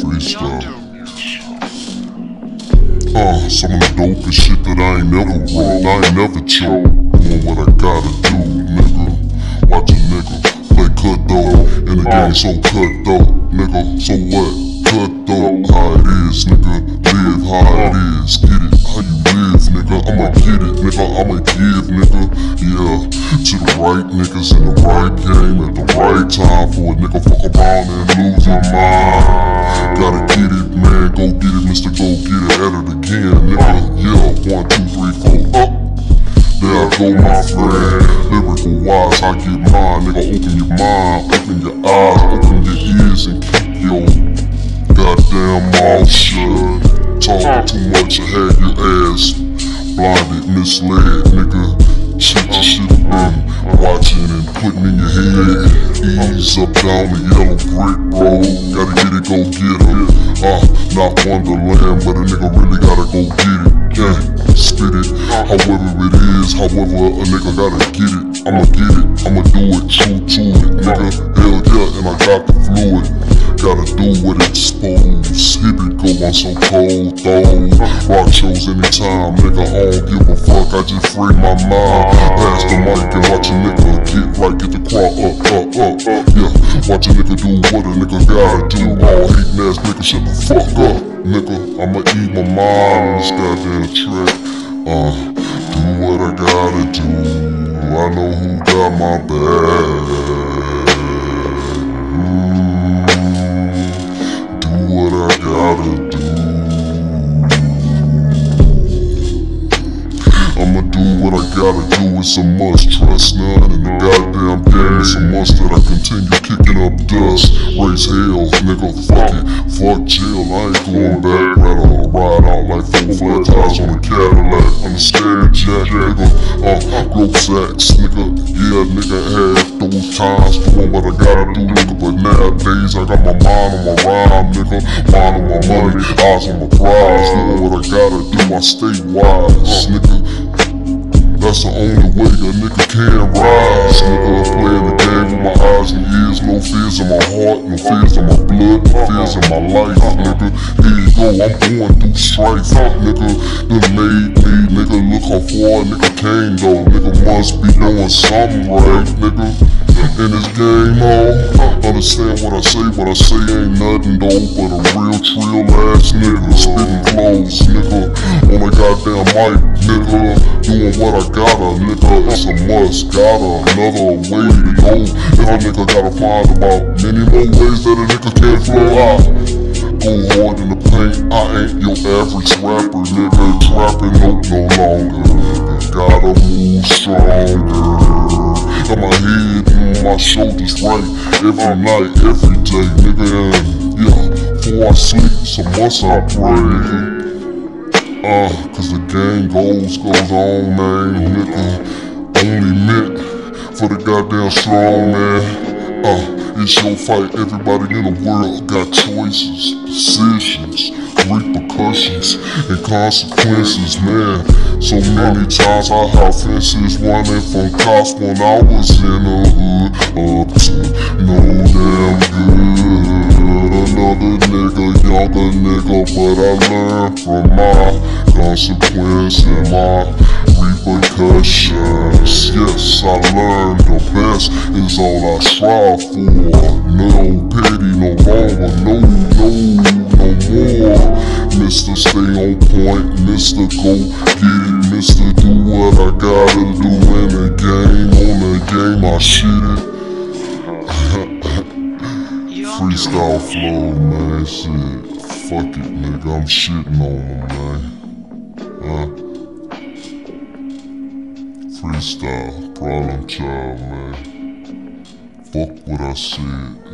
freestyle. Some of the dopest shit that I ain't never wrote, I ain't never choked. Doing what I gotta do, nigga. Watch a nigga play cutthroat, and the game so cutthroat, nigga. So what? Cutthroat, how it is, nigga. Live how it is, get it how you live, nigga. I'ma get it, nigga. I'ma give, nigga. Yeah, to the right niggas in the right game at the right time for a nigga fuck around and lose your mind. Gotta get it, man. Go get it, Mr. Go get it at it again, nigga. Yeah, 1, 2, 3, 4, up. There I go, my friend. Lyrical wise, I get mine, nigga. Open your mind, open your eyes, open your ears, and keep your goddamn mouth shut. Talking too much, I had your ass blinded, misled, nigga. Shit you should've been watching and putting in your head. Ease up down the yellow brick road. Gotta get it, go get her. Not Wonderland, but a nigga really gotta go get it. Yeah, spit it, however it is, however a nigga gotta get it. I'ma get it, I'ma do it, true to it, nigga. Hell yeah, and I got the fluid. Gotta do what it's supposed. Hit it, go on so cold, though. Rock shows anytime, nigga, I don't give a fuck, I just free my mind. Pass the mic and watch a nigga get right, get the crowd up. Yeah, watch a nigga do what a nigga gotta do. All hating ass nigga, shut the fuck up, nigga. I'ma eat my mind on this goddamn track. Do what I gotta do. I know who got my back. What I gotta do. I'ma do what I gotta do, it's a must. Trust none in the goddamn game, it's a must that I continue kicking up dust. Raise hell, nigga, fuck it, fuck jail, I ain't going back. Rather ride out like 4 flat tires on a Cadillac. Understand, Jack, nigga, globe sacks, nigga. Yeah, nigga, had those times doing what I gotta do, nigga. But nowadays I got my mind on my rhyme, nigga. Mind on my money, eyes on my prize. Doing what I gotta do, I stay wise, nigga. That's the only way a nigga can rise, nigga. Playing the game with my eyes and ears. No fears in my heart, no fears in my blood, no fears in my life, nigga. Here you go, I'm going through strife, nigga. Done made me, nigga. Look how far a nigga came though. Nigga must be doing something right, nigga. In this game, understand what I say ain't nothing though but a real trill ass nigga. Spitting flows, nigga, on a goddamn mic, nigga. Doing what I gotta, nigga, it's a must. Gotta another way to go. If a nigga gotta find about many more ways that a nigga can't flow out. Go hard in the paint, I ain't your average rapper, nigga. Trapping no longer, nigga. Gotta move stronger. Got my head and my shoulders right every night, every day, nigga. And yeah, before I sleep, some must I pray, nigga. Cause the game goes on, man, nigga. Only meant for the goddamn strong, man. It's your fight, everybody in the world got choices, decisions, repercussions, and consequences, man. So many times I had fences running from cops when I was in the hood, up to no damn good. Another nigga, younger nigga, but I learned from my consequence and my repercussions. Yes, I learned the best is all I strive for. No petty, no longer, no more. Mr. Stay on point, Mr. Go get it, Mr. Do what I gotta do in the game. On the game, I shit it. Freestyle flow, man, shit. Fuck it, nigga, I'm shitting on them, man. Freestyle, problem child, man. Fuck what I said.